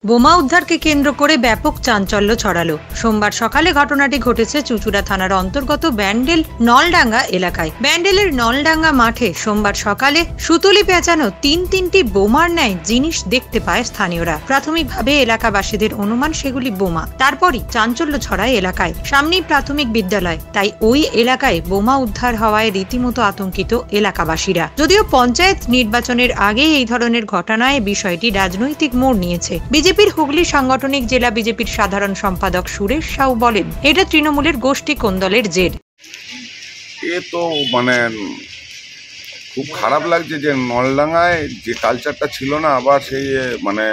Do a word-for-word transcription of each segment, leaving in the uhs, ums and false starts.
বোমা উদ্ধারকে কেন্দ্র করে ব্যাপক চাঞ্চল্য ছড়ালো। সোমবার সকালে ঘটনাটি ঘটেছে চুঁচুড়া থানার অন্তর্গত ব্যান্ডেল নলডাঙ্গা এলাকায়। ব্যান্ডেলের নলডাঙ্গা মাঠে সোমবার সকালে সুতুলি পেঁচানো তিন তিনটি বোমার ন্যায় জিনিস দেখতে পায় স্থানীয়রা। প্রাথমিকভাবে এলাকাবাসীদের অনুমান সেগুলি বোমা। তারপরই চাঞ্চল্য ছড়ায় এলাকায়। সামনেই প্রাথমিক বিদ্যালয়, তাই ওই এলাকায় বোমা উদ্ধার হওয়ায় রীতিমতো আতঙ্কিত এলাকাবাসীরা। যদিও পঞ্চায়েত নির্বাচনের আগে এই ধরনের ঘটনায় বিষয়টি রাজনৈতিক মোড় নিয়েছে। বিজেপির হুগলি সাংগঠনিক জেলা বিজেপির সাধারণ সম্পাদক সুরেশ সাউ বলেন, এটা তৃণমূলের গোষ্ঠী কোন্দলের জের। এ তো মানে খুব খারাপ লাগছে যে নলডাঙ্গায় যে কালচারটা ছিল না, আবার সেই মানে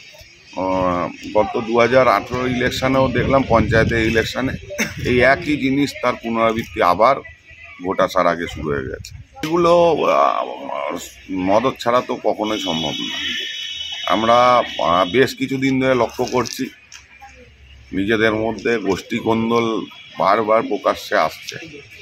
গত দু হাজার আঠেরো ইলেকশনেও দেখলাম, পঞ্চায়েতের ইলেকশনে এই একই জিনিস তার পুনরাবৃত্তি আবার ভোট আসার আগে শুরু হয়ে গেছে। এগুলো মদত ছাড়া তো কখনোই সম্ভব না। আমরা বেশ কিছুদিন ধরে লক্ষ্য করছি নিজেদের মধ্যে গোষ্ঠী কোন্দল বারবার প্রকাশ্যে আসছে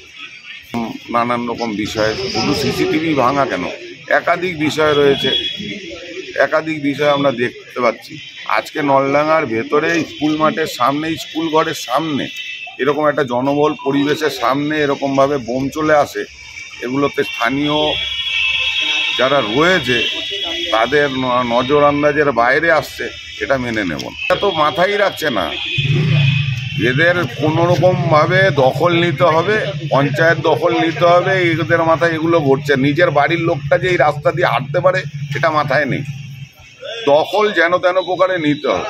নানান রকম বিষয়। শুধু সিসিটিভি ভাঙা কেন, একাধিক বিষয় রয়েছে, একাধিক বিষয় আমরা দেখতে পাচ্ছি। আজকে নলডাঙ্গার ভেতরে স্কুল মাঠের সামনে, স্কুল ঘরের সামনে, এরকম একটা জনবহুল পরিবেশের সামনে এরকমভাবে বোম চলে আসে। এগুলোতে স্থানীয় যারা রয়েছে তাদের নজর আন্দাজের বাইরে আসছে, এটা মেনে নেব না। এটা তো মাথায় রাখছে না, এদের কোনো রকমভাবে দখল নিতে হবে, পঞ্চায়েত দখল নিতে হবে, এদের মাথায় এগুলো ঘটছে। নিজের বাড়ির লোকটা যে এই রাস্তা দিয়ে হাঁটতে পারে এটা মাথায় নেই। দখল যেন তেন প্রকারে নিতে হবে,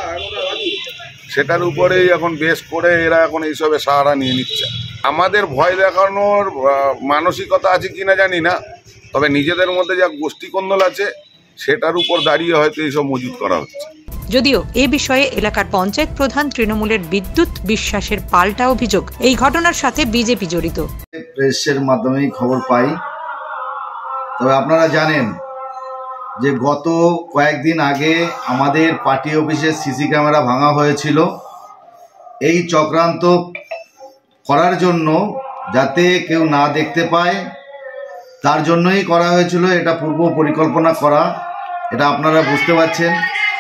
সেটার উপরেই এখন বেশ করে এরা এখন এইসবে সাহারা নিয়ে নিচ্ছে। আমাদের ভয় দেখানোর মানসিকতা আছে কিনা জানি না, তবে নিজেদের মধ্যে যা গোষ্ঠী কোন্দল আছে সেটার উপর দাঁড়িয়ে হয়তো এইসব মজুত করা হচ্ছে। যদিও এ বিষয়ে এলাকার পঞ্চায়েত প্রধান তৃণমূলের বিদ্যুৎ বিশ্বাসের পাল্টা অভিযোগ, এই ঘটনার সাথে বিজেপি জড়িত। প্রেসের মাধ্যমেই খবর পাই। তবে আপনারা জানেন যে গত কয়েকদিন আগে আমাদের পার্টি অফিসের সিসি ক্যামেরা ভাঙা হয়েছিল। এই চক্রান্ত করার জন্য, যাতে কেউ না দেখতে পায়, তার জন্যই করা হয়েছিল। এটা পূর্ব পরিকল্পনা করা, এটা আপনারা বুঝতে পারছেন।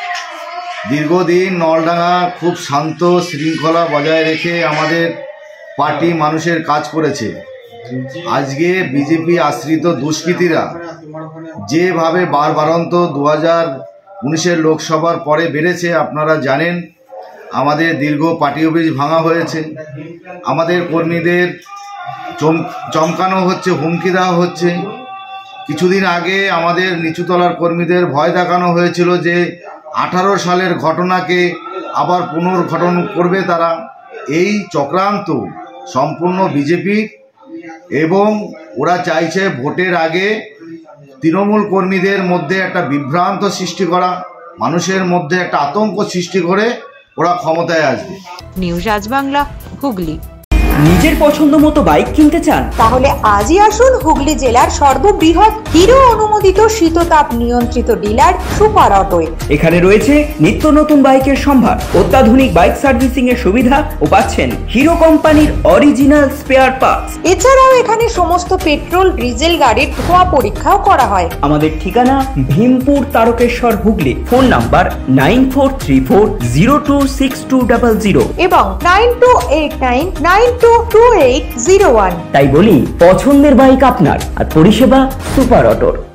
দীর্ঘদিন নলডাঙ্গা খুব শান্ত শৃঙ্খলা বজায় রেখে আমাদের পার্টি মানুষের কাজ করেছে। আজকে বিজেপি আশ্রিত দুষ্কৃতীরা যেভাবে বারবারন্ত দু হাজার উনিশের লোকসভার পরে বেড়েছে, আপনারা জানেন। আমাদের দীর্ঘ পার্টি অফিস ভাঙা হয়েছে, আমাদের কর্মীদের চম চমকানো হচ্ছে, হুমকি দেওয়া হচ্ছে। কিছুদিন আগে আমাদের নিচুতলার কর্মীদের ভয় দেখানো হয়েছিল যে আঠারো সালের ঘটনাকে আবার পুনর্গঠন করবে তারা। এই চক্রান্ত সম্পূর্ণ বিজেপির, এবং ওরা চাইছে ভোটের আগে তৃণমূল কর্মীদের মধ্যে একটা বিভ্রান্ত সৃষ্টি করা, মানুষের মধ্যে একটা আতঙ্ক সৃষ্টি করে ওরা ক্ষমতায় আসবে। নিউজ আজবাংলা, হুগলি। নিজের পছন্দ মতো বাইক কিনতে চান? তাহলে আজই আসুন হুগলি জেলার সর্ববৃহৎ হিরো অনুমোদিত শীততাপ নিয়ন্ত্রিত ডিলার সুপার অটোয়। এখানে রয়েছে নিত্য নতুন বাইকের সম্ভার, অত্যাধুনিক বাইক সার্ভিসিং এর সুবিধা ও পাচ্ছেন হিরো কোম্পানির অরিজিনাল স্পেয়ার পার্টস। এছাড়াও এখানে সমস্ত পেট্রোল ডিজেল গাড়ির ধোঁয়া পরীক্ষাও করা হয়। আমাদের ঠিকানা Bhimpur Tarakeswar, Hooghly. Phone number nine four three four zero two six two double zero এবং nine two eight nine nine two two eight zero one. তাই বলি, পছন্দের বাইক আপনার আর পরিষেবা সুপার অটোর।